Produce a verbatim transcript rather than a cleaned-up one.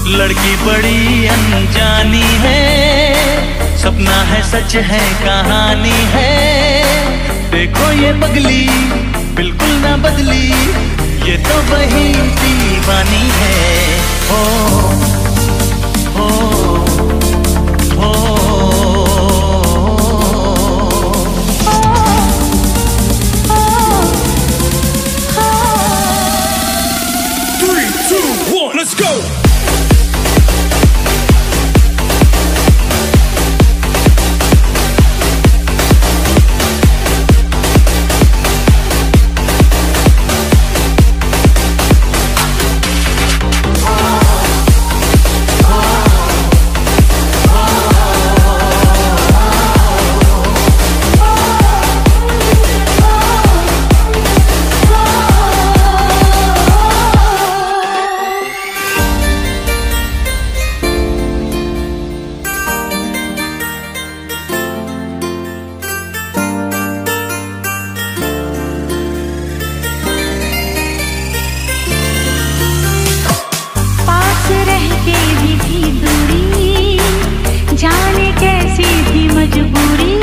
लड़की बड़ी अनजानी है, सपना है सच है कहानी है। देखो ये पगली बिल्कुल ना बदली, ये तो वही दीवानी है। ओ ओ ओ Three, two, one, let's go! जाने कैसी थी मजबूरी।